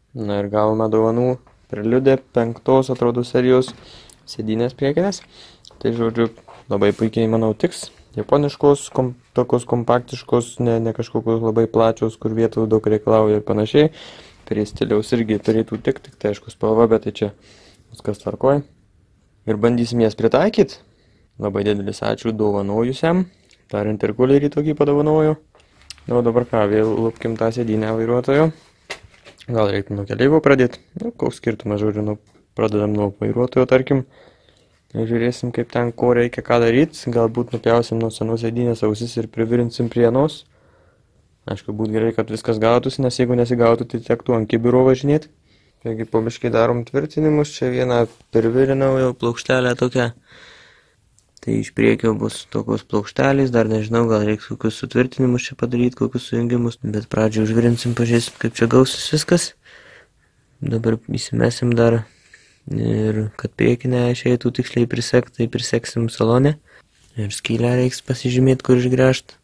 Na ir gavome dovanų Preliudė 5, atrodo, serijos sėdynės priekinės. Tai žodžiu, labai puikiai, manau, tiks. Japoniškos, tokios kompaktiškos, ne kažkokios labai plačios, kur vietų daug reikalauja ir panašiai. Prie stiliaus irgi turėtų tik tai aišku spalva, bet tai čia viskas tvarkoj. Ir bandysim jas pritaikyti. Labai didelis ačiū dovanojusiam. Dar interkulerį tokį padovanoju. Na, o dabar ką, vėl lupkim tą sėdynę vairuotojo. Gal reiktų nuo keleivio pradėti. Nu, koks skirtumas, žodžiu, pradedam nuo vairuotojo, tarkim. Žiūrėsim, kaip ten ko reikia ką daryti. Galbūt nupjausim nuo senos sėdynės ausis ir privirinsim prie vienos. Aišku, būtų gerai, kad viskas gautųsi, nes jeigu nesigautų, tai tektų ant kibiro važinėti. Taigi po biškį darom tvirtinimus. Čia vieną privirinau jau plokštelę tokią. Tai iš priekio bus tokios plokštelės. Dar nežinau, gal reiks kokius sutvirtinimus čia padaryti, kokius sujungimus. Bet pradžią užvirinsim, pažiūrėsim, kaip čia gausis viskas. Dabar įsimesim dar. Ir kad priekinę išeitų tiksliai prisekt, tai priseksim salone. Ir skylę reiks pasižymėti, kur išgręžt.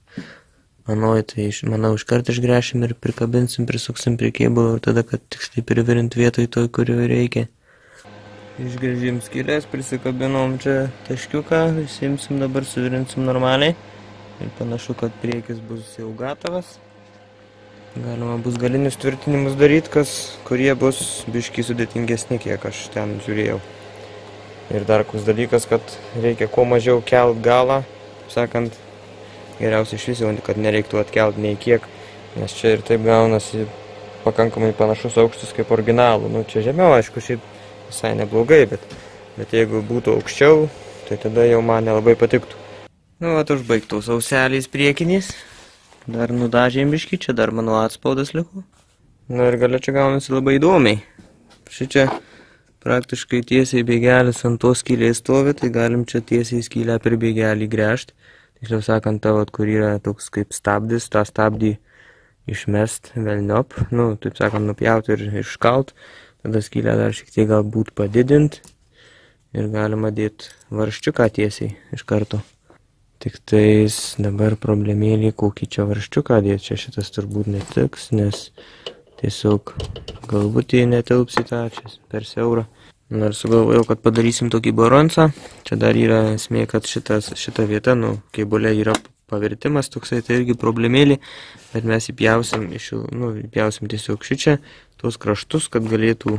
Manau, iškart išgręšim ir prikabinsim, prisuksim prie kėbulo ir tada, kad tiksliai privirint vietoj toj, kurio reikia. Išgręžim skylės, prisikabinom čia taškiuką, įsimsim dabar, suvirinsim normaliai. Ir panašu, kad priekis bus jau gatavas. Galima bus galinius tvirtinimus daryti, kurie bus biškį sudėtingesni, kiek aš ten žiūrėjau. Ir dar koks dalykas, kad reikia kuo mažiau kelt galą, sakant, geriausiai iš viso, kad nereiktų atkelt nei kiek, nes čia ir taip gaunasi pakankamai panašus aukštus kaip originalų. Nu, čia žemiau, aišku, šiaip visai neblogai, bet jeigu būtų aukščiau, tai tada jau man nelabai patiktų. Nu, vat užbaigtos auselės priekinės. Dar nudažėm biškį, čia dar mano atspaudas liko. Na ir galia čia gaunasi labai įdomiai. Šičia praktiškai tiesiai bėgelis ant tos skylės stovi, tai galim čia tiesiai skylę per bėgelį gręžti. Tiksliau sakant, tavo, kur yra toks kaip stabdis, tą stabdį išmest velniop, nu, taip sakant, nupjauti ir iškalt. Tada skylę dar šiek tiek galbūt padidinti ir galima dėti varščiuką tiesiai iš karto. Tik tais dabar problemėlį, kokį čia varščiuką dėti, čia šitas turbūt netiks, nes tiesiog galbūt jį netilps į tą, čia per siaurą. Ir sugalvojau, kad padarysim tokį baronsą. Čia dar yra esmė, kad šita vieta, nu, kėbulė yra pavirtimas, toksai tai irgi problemėlį, bet mes įpjausim tiesiog šičia, tos kraštus, kad galėtų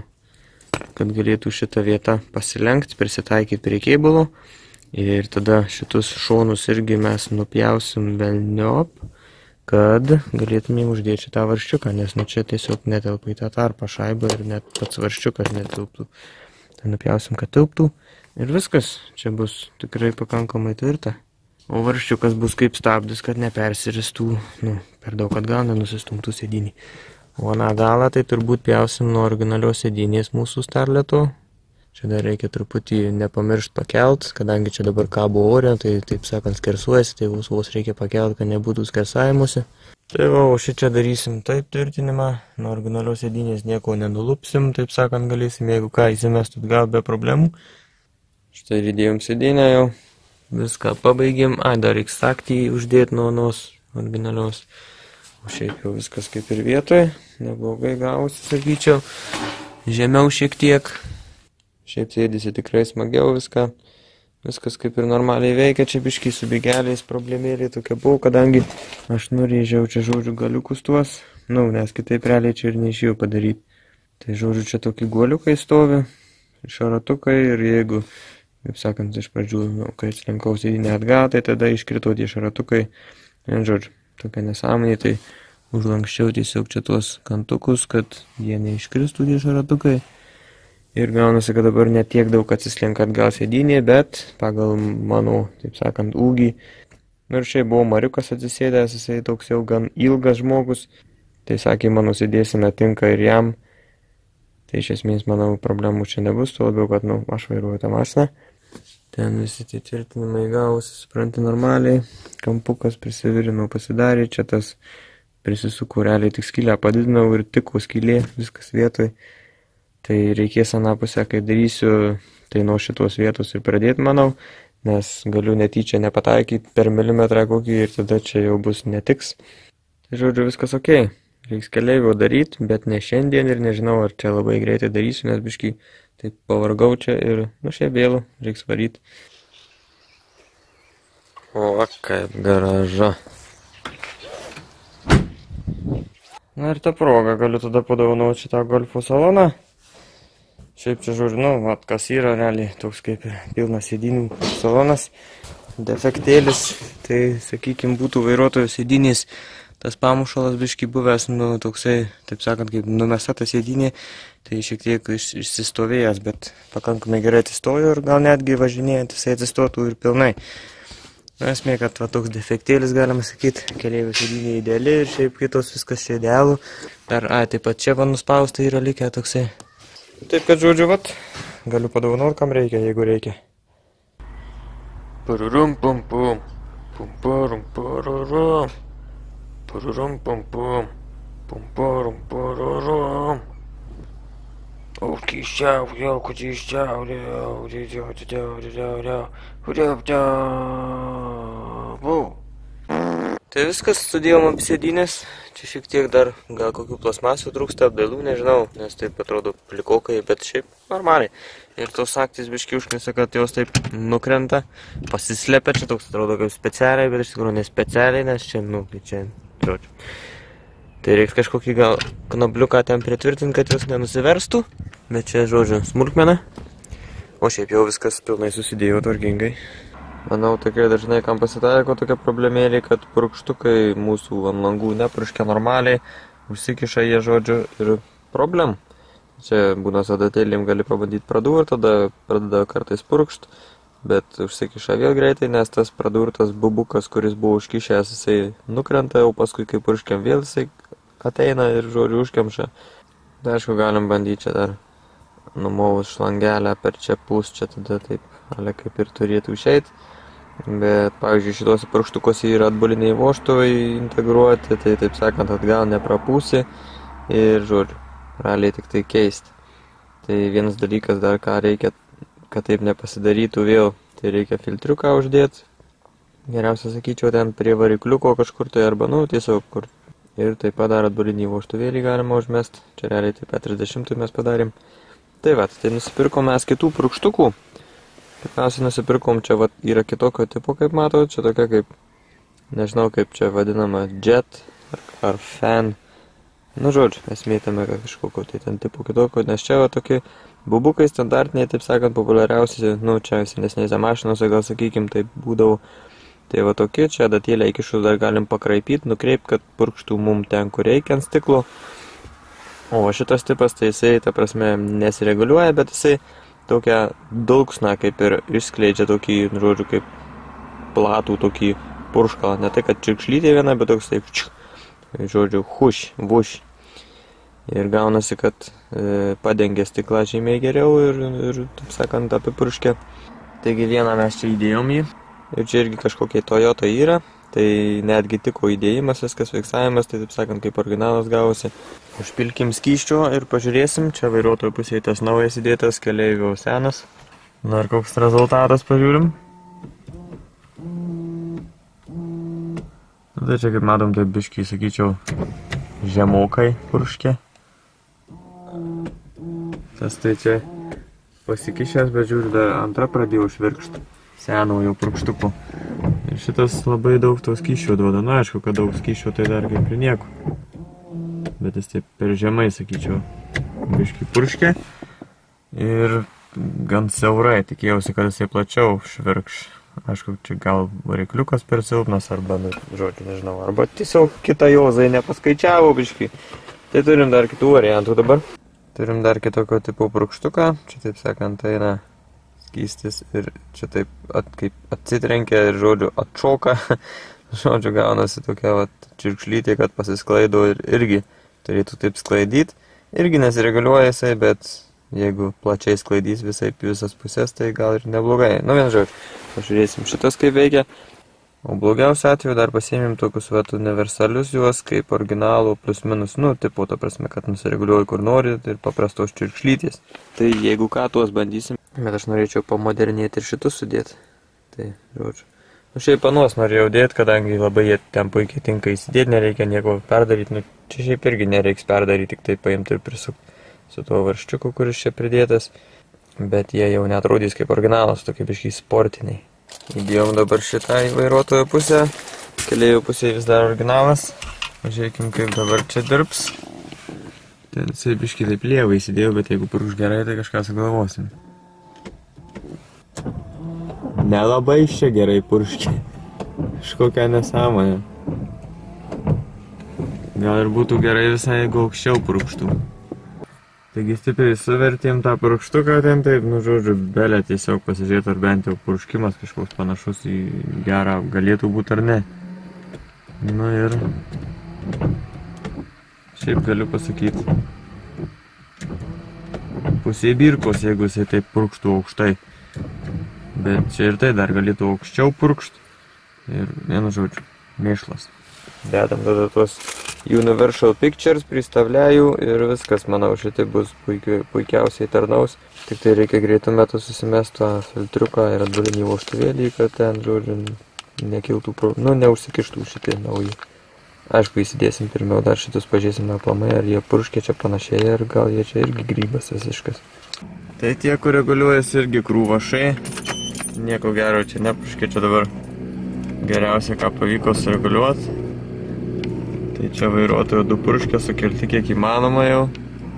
šitą vietą pasilenkti, prisitaikyti prie kėbulo. Ir tada šitus šonus irgi mes nupjausim velniop, kad galėtumėm uždėti šitą varščiuką, nes nu čia tiesiog netelpa į tą tarpą šaibą ir net pats varščiukas netilptų. Tai nupjausim, kad tilptų ir viskas. Čia bus tikrai pakankamai tvirta. O varščiukas bus kaip stabdis, kad nepersiristų, per daug atgal nenusistumtų sėdynį. O aną galą tai turbūt pjausim nuo originalios sėdynės mūsų Starleto. Čia dar reikia truputį nepamiršti pakelt, kadangi čia dabar kabo ore, tai taip sakant skersuojasi, tai vos reikia pakelt, kad nebūtų skersavimuose. Tai va, o šičia darysim taip tvirtinimą, nuo originalios sėdynės nieko nenulupsim, taip sakant galėsim, jeigu ką įsimestų gal be problemų. Štai įdėjom sėdynę jau, viską pabaigėm, dar reiks taktį uždėti nuo onos originalios. O šiaip jau viskas kaip ir vietoje, neblogai gavosi, sakyčiau, žemiau šiek tiek. Šiaip sėdisi tikrai smagiau viskas kaip ir normaliai veikia, čia biškiai su bėgeliais problemėlė tokia buvo, kadangi aš norėžiau čia žodžiu galiukus tuos, nes kitaip realiai čia ir neišėjau padaryti. Tai žodžiu čia tokie guoliukai stovi, šaratukai ir jeigu, kaip sakant, iš pradžių, kai atslinkau sėdynę atgal, tai tada iškrito tie šaratukai, žodžiu, tokia nesąmonė, tai užlankščiau tiesiog čia tuos kantukus, kad jie neiškristų tie šaratukai. Ir gaunasi, kad dabar net tiek daug atsislenka atgal sėdynė, bet pagal mano, taip sakant, ūgį. Ir šiaip buvo mariukas atsisėdęs, jisai toks jau gan ilgas žmogus. Tai sakė, mano sėdėsena tinka ir jam. Tai iš esmės, manau, problemų čia nebus, tuo labiau, kad, aš vairuoju tą mašiną. Ten visi tie tvirtinimai gausi, supranti normaliai. Kampukas prisivirinau, pasidarė, čia tas prisisuku, realiai tik skylę padidinau ir tiko skylė, viskas vietoj. Tai reikės aną pusę, kai darysiu, tai nuo šitos vietos ir pradėti, manau, nes galiu netyčia nepataikyti per milimetrą kokį ir tada čia jau bus netiks. Tai žodžiu, viskas ok. Reiks keleivio daryti, bet ne šiandien ir nežinau, ar čia labai greitai darysiu, nes biškai taip pavargau čia ir, šiaip vėlu, reiks varyti. O, kaip garaža. Na ir tą progą galiu tada padovanoti šitą golfo saloną. Šiaip čia žiūriu, kas yra realiai toks kaip ir pilnas sėdinių salonas. Defektėlis, tai sakykim būtų vairuotojo sėdinės tas pamušalas biškai buvęs, toksai, taip sakant, kaip numesta ta sėdinė, tai šiek tiek išsistovėjęs, bet pakankamai gerai atsistojo ir gal netgi važinėjant jisai atsistotų ir pilnai. Esmė, kad toks defektėlis, galima sakyti, keleivio sėdinė ideali ir šiaip kitos viskas čia idealų. Dar, taip pat čia nuspausta yra likę toksai. Taip, kad žodžiu, galiu padovanoti, kam reikia, jeigu reikia. Parurum pum pum, pum parum parurum, parurum pum pum, pum parum parurum. Kyščiau, jau, kyščiau, Tai viskas, sudėjom ant sėdynės. Čia šiek tiek dar gal kokių plasmasių trūksta, apdailų, nežinau, nes taip atrodo plikokai, bet šiaip normaliai. Ir tos saktys biškai užknisa, kad jos taip nukrenta, pasislepia, čia toks atrodo kaip specialiai, bet iš tikrųjų nespecialiai, nes čia, čia, žodžiu. Tai reiks kažkokį gal knabliuką ten pritvirtinti, kad jos nenusiverstų, bet čia, žodžiu, smulkmena. O šiaip jau viskas pilnai susidėjo tvarkingai. Manau, tikrai dažnai kam pasitaiko tokia problemėlė, kad purkštukai mūsų ant langų nepurškia normaliai, užsikiša jie, žodžiu, ir problem. Čia būna sadatėlėm gali pabandyti pradurt, tada pradeda kartais purkšt, bet užsikiša vėl greitai, nes tas pradurtas bubukas, kuris buvo užkišęs, jisai nukrenta, jau paskui kai purškiam vėl jisai ateina ir, žodžiu, užkemša. Tai aišku, galim bandyti čia dar numovus šlangelę per čia pūs, čia tada taip, ale kaip ir turėtų išeiti. Bet, pavyzdžiui, šituose purkštukuose yra atbuliniai vožtuvai integruoti, tai taip sakant, atgal neprapūsi ir, žodžiu, realiai tik tai keisti. Tai vienas dalykas dar, ką reikia, kad taip nepasidarytų vėl, tai reikia filtriuką uždėti. Geriausia, sakyčiau, ten prie varikliuko kažkur tai arba, tiesiog kur. Ir taip pat dar atbulinį vožtuvėlį galima užmesti. Čia realiai taip 30 mes padarėm. Tai tai nusipirkom mes kitų purkštukų. Pirmiausiai nusipirkom, čia yra kitokio tipo, kaip matot, čia tokia kaip, nežinau kaip čia vadinama, jet ar fan. Žodžiu, esmė tame kažkokio tai ten tipo kitokio, nes čia tokie bubukai standartiniai, taip sakant, populiariausi, čia senesnėse mašinose, gal sakykim, taip būdavo. Tai tokie, čia adatėlę įkišus dar galim pakraipyti, nukreipti, kad purkštų mum ten, kur reikia ant stiklo. O šitas tipas, tai jisai, ta prasme, nesireguliuoja, bet jisai tokią dulksną kaip ir išskleidžia tokį, žodžiu, kaip platų tokį purškalą. Ne tai, kad čirkšlytė viena, bet toks taip, žodžiu, vuš. Ir gaunasi, kad padengia stiklą žymiai geriau ir taip sakant, apipurškia. Taigi vieną mes čia įdėjom jį. Ir čia irgi kažkokie Toyota yra. Tai netgi tiko įdėjimas, viskas fiksavimas, tai taip sakant, kaip originalas gavosi. Užpilkim skysčio ir pažiūrėsim. Čia vairuotojo pusėje tas naujas įdėtas, keleivio senas. Na ir koks rezultatas pažiūrim. Tai čia kaip matom, taip biškai, sakyčiau, žemokai purškė. Tas tai čia pasikišęs, bet žiūriu, dar antrą pradėjau švirkšt senų jau purkštukų. Ir šitas labai daug to skysčio duoda. Aišku, kad daug skysčio tai dar kaip ir nieko. Bet jis taip per žemai, sakyčiau, biškai purškė. Ir gan siaurai, tikėjausi, kad jisai plačiau švirkš. Aišku, čia gal varikliukas per silpnas, arba, žodžiu, nežinau, arba tiesiog kitą jozai nepaskaičiavo biškai. Tai turim dar kitų variantų dabar. Turim dar kitokio tipo purkštuką. Čia, taip sakant, eina skystis ir čia taip kaip atsitrenkia ir, žodžiu, atšoka. Žodžiu, gaunasi tokia čirkšlytė, kad pasisklaido ir irgi turėtų taip sklaidyti. Irgi nesireguliuoja jisai, bet jeigu plačiai sklaidys visas pusės, tai gal ir neblogai. Vien žodžiu, pažiūrėsim šitas kaip veikia. O blogiausiu atveju dar pasiėmėm tokius universalius juos, kaip originalų, plus minus, tipo, ta prasme, kad nusireguliuoji kur nori ir paprastos čirkšlytės. Tai jeigu ką, tuos bandysim. Bet aš norėčiau pamodernėti ir šitus sudėti. Tai, žodžiu, Šiaip panos norėjau dėti, kadangi labai jie ten puikiai tinka įsidėti, nereikia nieko perdaryti. Čia šiaip irgi nereiks perdaryti, tik tai paimti ir prisukti su tuo varščiuku, kuris čia pridėtas. Bet jie jau netrodys kaip originalas, tokie biškai sportiniai. Įdėjom dabar šitą į vairuotojo pusę. Keleivių pusėje vis dar originalas. Žiūrėkim, kaip dabar čia dirbs. Ten jisai biškai taip lievai įsidėjau, bet jeigu purkš gerai, tai kažką sugalvosim. Nelabai čia gerai purškia. Kažkokia nesąmonė. Gal ir būtų gerai visai, jeigu aukščiau purkštų. Taigi stipriai suvertėm tą purkštuką ten taip, žodžiu, belė tiesiog pasižiūrėti, ar bent jau purškimas kažkoks panašus į gerą galėtų būti ar ne. Ir šiaip galiu pasakyti, pusė birkos, jeigu jisai taip purkštų aukštai. Bet čia ir tai dar galėtų aukščiau purkšt. Ir vienu žodžiu, mėšlas. Dedam tada tuos Universal Pictures, pristavliajų ir viskas, manau, šitai bus puikiausiai tarnaus. Tik tai reikia greitų metų susimest tą filtriuką ir atbulinį vožtuvėlį, kad ten, žodžiu, nekiltų, neužsikištų šitai nauji. Aišku, įsidėsim pirmiau dar šitus, pažiūrėsime aplamai, ar jie purškia čia panašiai, ar gal jie čia irgi grybas visiškas. Tai tie, kur reguliuojasi irgi krūvašai. Nieko gero čia nepurškia, čia dabar geriausia, ką pavyko sureguliuoti. Tai čia vairuotojo 2 purškia, sukelti kiek įmanoma jau.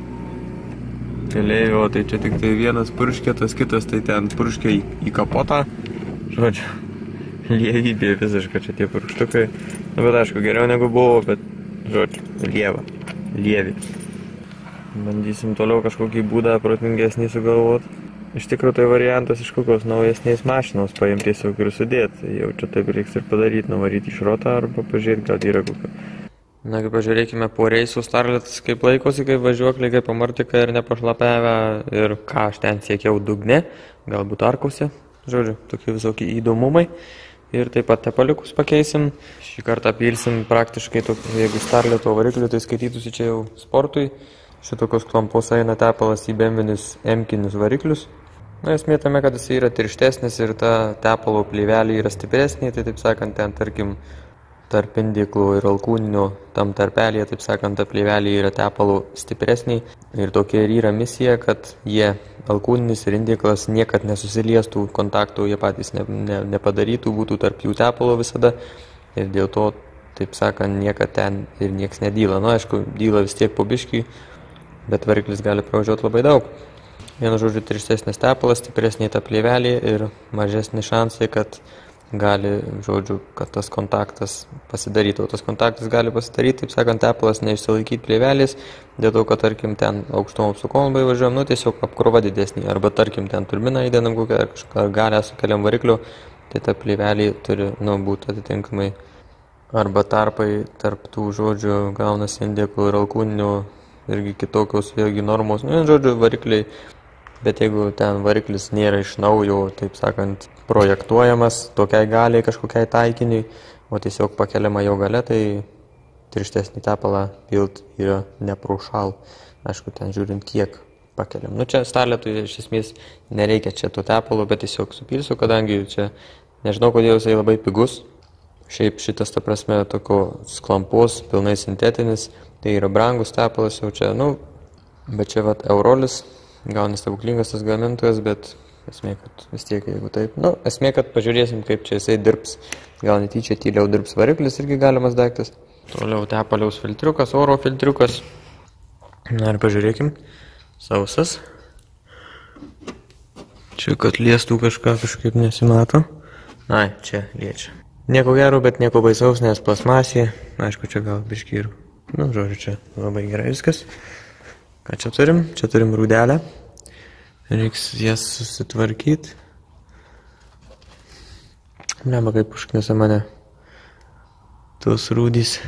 Keleivio, tai čia tik tai vienas purškia, tas kitas tai ten purškia į kapotą. Žodžiu, lievybė visiška čia tie purkštukai. Bet aišku, geriau negu buvo, bet, žodžiu, lievi. Bandysim toliau kažkokį būdą protingesnį sugalvoti. Iš tikrųjų tai variantas iš kokios naujesnės mašinos paimti tiesiog ir sudėti. Jau čia taip reiks ir padaryti, nuvaryti iš rotą arba pažiūrėti, gal yra kokio. Nagi pažiūrėkime po reisų Starletas, kaip laikosi, kaip važiuokliai, kaip pamartika ir nepašlapiavę. Ir ką aš ten siekiau dugne, galbūt arkose. Žodžiu, tokie visokie įdomumai. Ir taip pat tepaliukus pakeisim. Šį kartą pilsim praktiškai, jeigu Starleto variklių, tai skaitytųsi čia jau sportui. Šitokios klampos eina tepalas į bembinius M-kinius variklius. Esmė tame, kad jis yra tirštesnis ir ta tepalo plėvelė yra stipresnė, tai taip sakant, ten tarkim tarp indiklų ir alkūninio tam tarpelėje, taip sakant, ta plėvelė yra tepalo stipresnė. Ir tokia ir yra misija, kad jie, alkūninis ir indiklas, niekad nesusiliestų, kontaktų jie patys nepadarytų, būtų tarp jų tepalo visada. Ir dėl to, taip sakant, niekad ten ir nieks nedyla. Aišku, dyla vis tiek po biškį, bet variklis gali pravažiuoti labai daug. Vienu žodžiu, tirštesnis tepalas, stipresnė ta plėvelė ir mažesni šansai, kad gali, žodžiu, kad tas kontaktas pasidarytų. O tas kontaktas gali pasidaryti, taip sakant, tepalas neišsilaikyti plėvelės, dėl to, kad, tarkim, ten aukštom apsukom važiuojam, tiesiog apkrova didesnė. Arba, tarkim, ten turbiną įdedam kokią, ar kažką galę sukeliam varikliu, tai ta plėvelė turi, būti atitinkamai. Arba tarpai tarp tų žodžių gaunasi indiklų ir alkūninių irgi kitokios, vėlgi normos, žodžiu, varikliai. Bet jeigu ten variklis nėra iš naujo, taip sakant, projektuojamas tokiai galiai kažkokiai taikiniui, o tiesiog pakeliama jo galia, tai tirštesnį tepalą pilt yra neprošal. Aišku, ten žiūrint kiek pakeliam. Čia Starletui iš esmės nereikia čia to tepalo, bet tiesiog supilsiu, kadangi čia nežinau, kodėl jisai labai pigus. Šiaip šitas, ta prasme, tokio klampos, pilnai sintetinis, tai yra brangus tepalas jau čia, bet čia vat Eurolis. Gaunas stebuklingas tas gamintojas, bet esmė, kad vis tiek, jeigu taip, esmė, kad pažiūrėsim, kaip čia jisai dirbs. Gal netyčia tyliau dirbs variklis, irgi galimas daiktas. Toliau tepaliaus filtriukas, oro filtriukas. Ir pažiūrėkim, sausas. Čia, kad liestų kažkaip nesimato. Čia liečia. Nieko gero, bet nieko baisaus, nes plasmasė. Aišku, čia gal biškį ir, žodžiu, čia labai gerai viskas. Ką čia turim? Čia turim rūdelę. Reiks jas susitvarkyti. Neba kaip užknisa mane tos rūdys.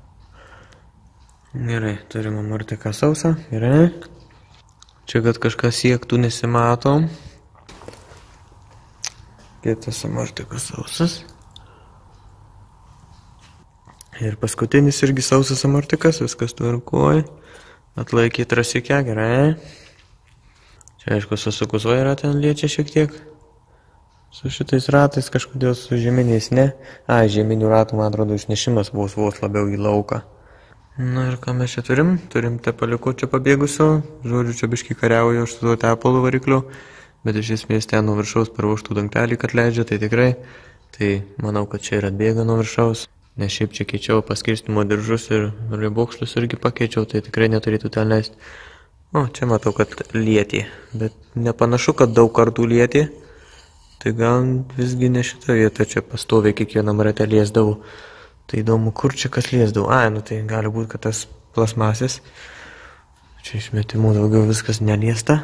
Gerai, turim amortiką sausą. Gerai. Čia, kad kažkas siektų, nesimato. Kitas amortikas sausas. Ir paskutinis irgi sausas amortikas, viskas tvarkoja. Atlaikė trasikę, gerai. Čia aišku, susukus vairą ten liečia šiek tiek. Su šitais ratais kažkodėl su žeminiais ne. Žeminių ratų, man atrodo, išnešimas vos labiau į lauką. Na ir ką mes čia turim? Turim tepaliuko čia pabėgusio. Žodžiu, čia biškai kariauju aš su tuo tepalo varikliu. Bet iš esmės ten nuo viršaus per vožtų dangtelį, kad leidžia, tai tikrai. Tai manau, kad čia ir atbėga nuo viršaus. Nes šiaip čia keičiau paskirstimo diržus ir ribokšlius irgi pakeičiau, tai tikrai neturėtų ten leisti. O, čia matau, kad lietė. Bet nepanašu, kad daug kartų lietė. Tai gal visgi ne šitą vietą čia pastoviai kiekvienam rate liesdavau. Tai įdomu, kur čia kas liesdavau. Nu tai gali būti, kad tas plasmasės. Čia išmetimų daugiau viskas neliesta.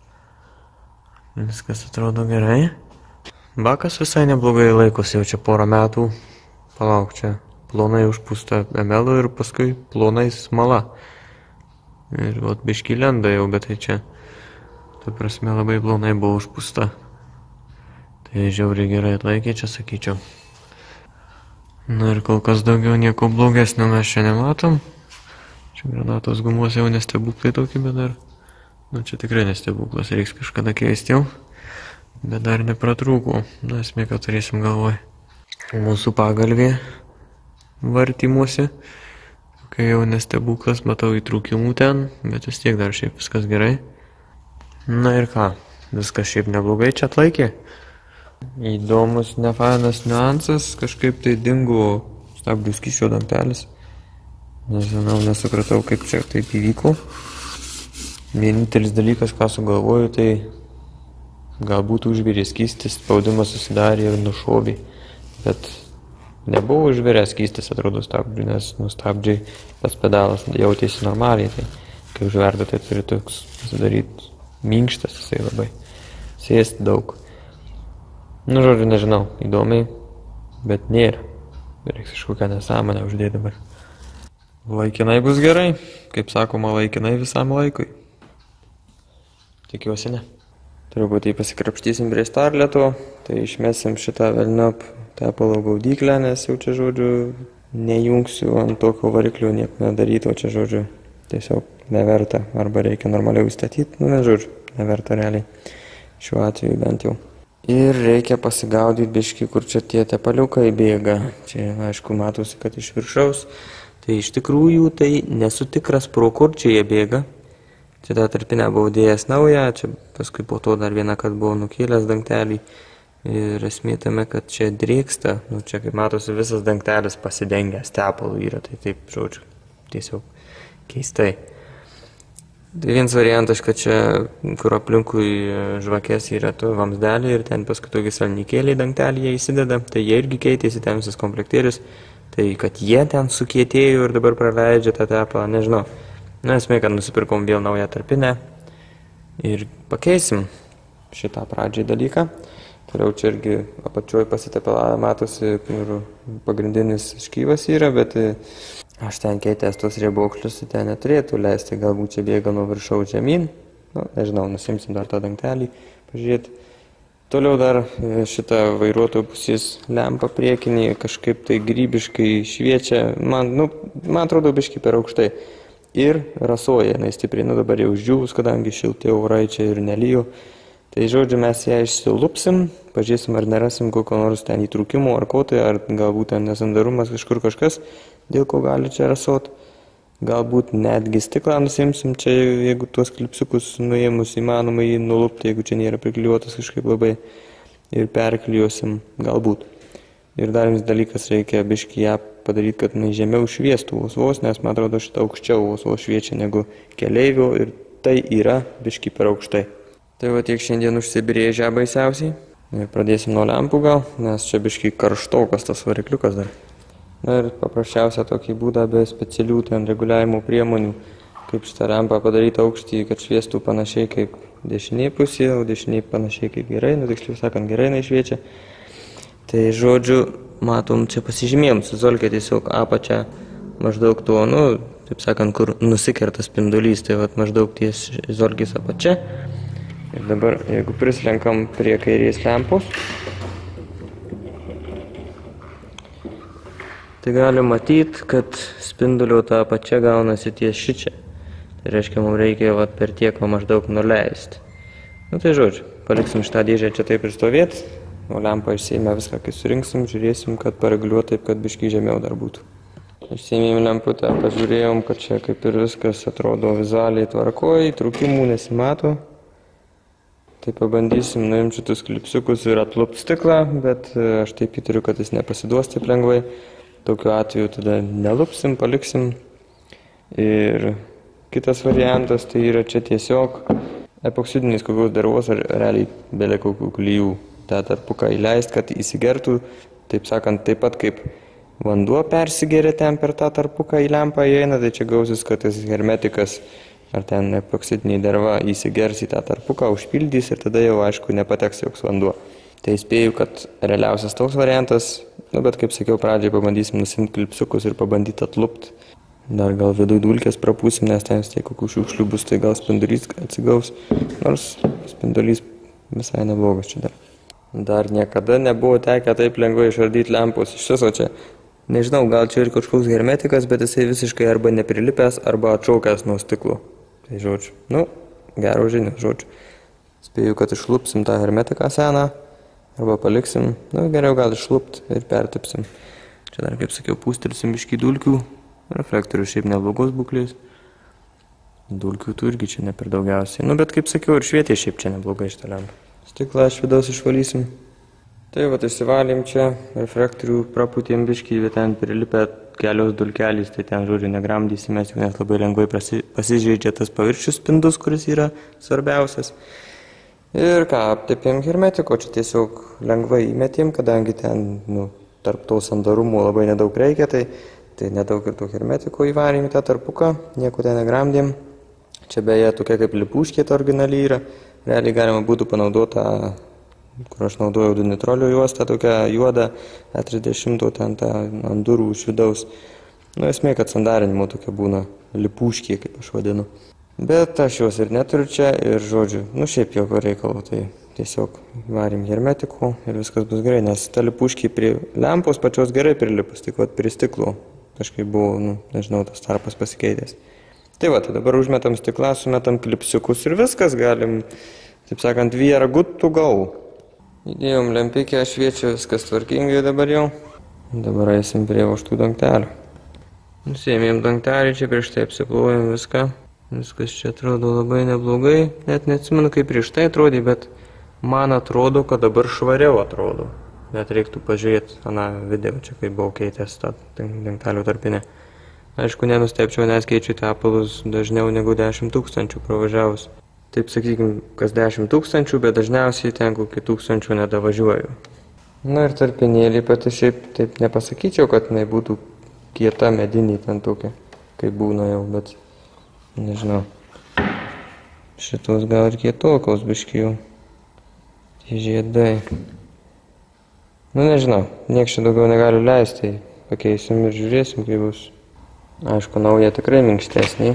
Viskas atrodo gerai. Bakas visai neblogai laikosi jau čia porą metų. Palauk, čia plonai užpūsta emelų ir paskui plonai smala. Ir vat biškį lenda jau, bet tai čia, ta prasme, labai plonai buvo užpūsta. Tai žiauriai gerai atlaikė, čia sakyčiau. Na ir kol kas daugiau nieko blogesnio mes čia nematom. Čia granatos gumos jau nestebuklai tokie, bet dar... Nu čia tikrai nestebuklas, reiks kažkada keisti jau. Bet dar nepratrūko. Na esmė, kad turėsim galvoj. Mūsų pagalvė vartymuose. Kai jau nestebuklas, matau įtrūkimų ten, bet vis tiek dar šiaip viskas gerai. Na ir ką, viskas šiaip neblogai čia atlaikė. Įdomus, nefainas niuansas, kažkaip tai dingo stabdžių skysčio dangtelis. Nežinau, nesupratau, kaip čia taip įvyko. Vienintelis dalykas, ką sugalvoju, tai galbūt užvirė skystis, spaudimas susidarė ir nušovė. Bet nebuvo užviręs skystis, atrodo, stabdžių, nes stabdžiai tas pedalas jautėsi normaliai. Tai kai užverda, tai turi toks pasidaryti minkštas, jisai labai sėsti daug. Nu, žodžiu, nežinau, įdomiai, bet nėra. Reiks kažkokią nesąmonę uždėti dabar. Laikinai bus gerai, kaip sakoma, laikinai visam laikui. Tikiuosi ne. Truputį pasikrapštysim prie starleto, tai išmesim šitą velniop tepalo gaudyklę, nes jau čia, žodžiu, nejungsiu ant tokio variklio nieko nedaryti, o čia, žodžiu, tiesiog neverta, arba reikia normaliau įstatyti, nu, ne, žodžiu, neverta realiai, šiuo atveju bent jau. Ir reikia pasigaudyti biškį, kur čia tie tepaliukai bėga. Čia, aišku, matosi, kad iš viršaus. Tai iš tikrųjų, tai nesu tikras, pro kur čia jie bėga. Čia tą tarpinę buvau dėjęs naują, čia paskui po to dar vieną, kad buvau nukėlęs dangtelį. Ir esmė tame, kad čia drėksta. Nu, čia, kaip matosi, visas dangtelis pasidengęs tepalų yra. Tai taip, žodžiu, tiesiog keistai. Tai vienas variantas, kad čia, kur aplinkui žvakės yra tu vamsdelį ir ten paskui tokį salnikėlį dangtelį jie įsideda, tai jie irgi keitėsi, ten visas komplektėris, tai kad jie ten sukietėjo ir dabar praleidžia tą tepalą, nežinau. Na, esmė, kad nusipirkom vėl naują tarpinę ir pakeisim šitą pradžiai dalyką. Toliau čia irgi apačioj pasitepalą matosi, kur pagrindinis škyvas yra, bet aš ten keitęs tos riebokšlius, ten neturėtų leisti, galbūt čia bėga nuo viršaus žemyn. Nu, nežinau, nusimsim dar tą dangtelį, pažiūrėti. Toliau dar šitą vairuotojo pusės lempą priekinį kažkaip tai grybiškai šviečia. Man atrodo biškai per aukštai. Ir rasoja, jinai stipriai, nu dabar jau išdžiūvus, kadangi šilti orai čia ir nelyjo. Tai žodžiu, mes ją išsilupsim, pažiūrėsim, ar nerasim kokio nors ten įtrūkimo ar ko tai, ar galbūt ten nesandarumas kažkur kažkas, dėl ko gali čia rasot. Galbūt netgi stiklą nusimsim čia, jeigu tuos klipsiukus nuėmus įmanoma jį nulupti, jeigu čia nėra priklijuotas kažkaip labai, ir perklijuosim, galbūt. Ir dar vienas dalykas, reikia biškį ją padaryti, kad žemiau šviestų vos, nes man atrodo šitą aukščiau vos šviečia negu keleivio ir tai yra biškį per aukštai. Tai va tiek šiandien užsibrėžę baisiausiai. Ir pradėsim nuo lempų gal, nes čia biškį karštokas tas varikliukas dar. Na ir paprasčiausia tokį būdą be specialių ten reguliavimo priemonių, kaip šitą lempą padaryti aukštį, kad šviestų panašiai kaip dešinė pusė, o dešinė panašiai kaip gerai, nu tiksliau sakant gerai neišviečia. Tai žodžiu, matom, čia pasižymėjom, suzolkė tiesiog apačią maždaug tuo, nu, taip sakant, kur nusikerta spindulys, tai vat maždaug ties zolkės apačia. Ir dabar, jeigu prislenkam prie kairės lempos, tai galim matyti, kad spindulio ta apačia gaunasi ties šičia. Tai reiškia, mums reikia vat per tiek maždaug nuleisti. Nu tai žodžiu, paliksim šitą dėžę čia taip ir stovėti, o lempą išsėmę viską, kai surinksim, žiūrėsim, kad pareguliuot taip, kad biškį žemiau dar būtų. Išsėmėm lemputę, pažiūrėjom, kad čia kaip ir viskas atrodo vizualiai tvarkoj, trūkimų nesimato. Tai pabandysim nuimti šitus klipsiukus ir atlupt stiklą, bet aš taip įtariu, kad jis nepasiduos taip lengvai. Tokiu atveju tada nelupsim, paliksim. Ir kitas variantas tai yra čia tiesiog epoksidiniais kokios dervos ar realiai belė kokių klijų tą tarpuką įleist, kad įsigertų, taip sakant, taip pat kaip vanduo persigeria ten per tą tarpuką į lempą įeina, tai čia gausis, kad tas hermetikas ar ten epoksidiniai derva įsigers į tą tarpuką, užpildys ir tada jau aišku nepateks joks vanduo. Tai spėju, kad realiausias toks variantas, bet kaip sakiau pradžiai, pabandysim nusimti klipsiukus ir pabandyti atlupt. Dar gal viduj dulkės prapūsim, nes ten tiek kokių šiukšlių bus, tai gal spindulys atsigaus, nors spindulys visai neblogas čia dar. Dar niekada nebuvo tekę taip lengvai išardyti lempos iš viso čia. Nežinau, gal čia ir kažkoks hermetikas, bet jisai visiškai arba neprilipęs, arba atšaukęs nuo stiklo. Tai žodžiu, gero žinių, žodžiu. Spėju, kad išlupsim tą hermetiką seną, arba paliksim, geriau gal išlupt ir pertipsim. Čia dar, kaip sakiau, pūstelsim biškį dulkių. Reflektorių šiaip neblogos būklės. Dulkių tų irgi čia ne per daugiausiai. Bet kaip sakiau, ir švietė šiaip čia neblogai šitą lempą. Stiklą iš vidaus išvalysim. Tai išsivalėm čia, reflektorių prapūtėm biškį, bet ten prilipę kelios dulkelės, tai ten žodžiu negramdysim, nes labai lengvai pasižeidžia tas paviršius spindus, kuris yra svarbiausias. Ir ką, aptepėm hermetiko, čia tiesiog lengvai įmetėm, kadangi ten tarp to sandarumų labai nedaug reikia, tai nedaug ir to hermetiko įvarėm į tą tarpuką, nieko ten negramdėm. Čia beje tokia kaip lipuškė ta originaliai yra, realiai galima būtų panaudota, kur aš naudojau dunitrolio juostą, tokia juoda E30, ten ta ant durų iš vidaus. Esmė, kad sandarinimo tokia būna lipuškė, kaip aš vadinu. Bet aš jos ir neturiu čia ir žodžiu, šiaip jokio reikalo, tai tiesiog varėm hermetiku ir viskas bus gerai, nes ta lipuškė prie lempos pačios gerai prilipus, tik prie stiklo kažkaip buvo, nežinau, tas tarpas pasikeitęs. Tai dabar užmetam stiklą, sumetam klipsiukus ir viskas, galim, taip sakant, we are good to go. Įdėjom lempikę, šviečia, viskas tvarkingai dabar jau. Dabar eisim prie vožtų dangtelių. Nusiėmėm dangtelį, čia prieš tai apsiplojom viską. Viskas čia atrodo labai neblogai, net neatsimenu, kaip prieš tai atrodė, bet man atrodo, kad dabar švariau atrodo. Bet reiktų pažiūrėti video, čia kaip buvau keitęs tą dangtelių tarpinę. Aišku, nenustepčiau, nes keičiu tepalus dažniau negu 10 000 pravažiavus. Taip sakykim, kas 10 000, bet dažniausiai ten kokį 1000 nedavažiuoju. Ir tarpinėlį pati šiaip taip nepasakyčiau, kad jinai būtų kieta medinė ten tokia, kaip būna jau, bet nežinau. Šitos gal ir kietokos biškį jau. Tie žiedai. Nežinau, nieks čia daugiau negali leisti, tai pakeisim ir žiūrėsim, kaip bus. Aišku, nauja tikrai minkštesnė.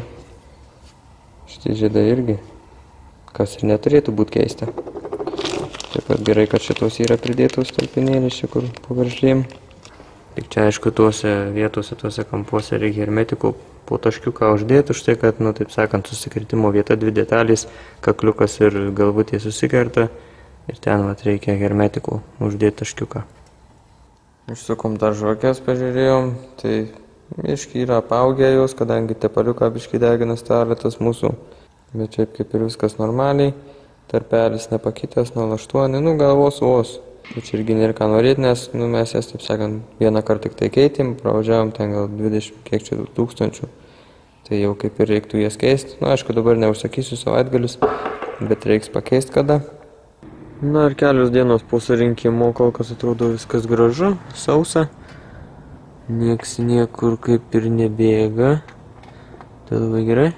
Šitie žiedai irgi, kas ir neturėtų būti keista. Taip pat gerai, kad šitos yra pridėtos talpinėlės, čia kur paveržlėm. Tik čia, aišku, tuose vietose, tuose kampuose reikia hermetiko po taškiuką uždėti, už tai, kad, taip sakant, susikirtimo vieta, dvi detalės, kakliukas ir galvutė susikerta. Ir ten reikia hermetiko uždėti taškiuką. Išsukom dar žvakės, pažiūrėjom, tai biškį yra apaugę jos, kadangi tepaliuką biškį degina staletas mūsų. Bet šiaip kaip ir viskas normaliai, tarpelis nepakitęs 0,8, galvos vos. Tai čia irgi nėra ką norėti, nes mes jas, taip sakant, vieną kartą tik tai keitėm, pravažiavom ten gal 20 kiek čia tūkstančių. Tai jau kaip ir reiktų jas keisti. Aišku, dabar neužsakysiu savaitgalius, bet reiks pakeisti kada. Ir kelios dienos po surinkimo, kol kas atrodo viskas gražu, sausa. Nieks niekur kaip ir nebėga. Tai labai gerai.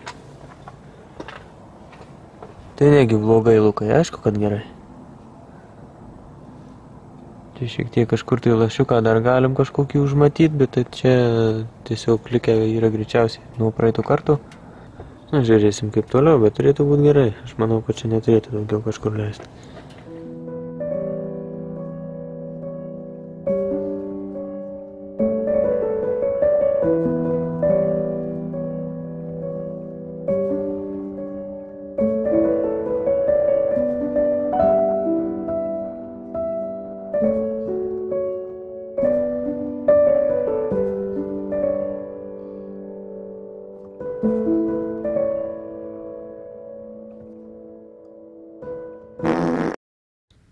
Tai negi blogai, Lukai, aišku, kad gerai. Tai šiek tiek kažkur tai lašiuką dar galim kažkokį užmatyti, bet tai čia tiesiog likę yra greičiausiai nuo praeito karto. Žiūrėsim kaip toliau, bet turėtų būti gerai. Aš manau, kad čia neturėtų daugiau kažkur leisti.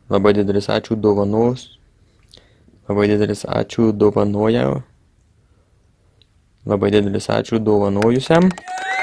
Labai didelis ačiū dovanos. Labai didelis ačiū dovanoja. Labai didelis ačiū dovanojusiam.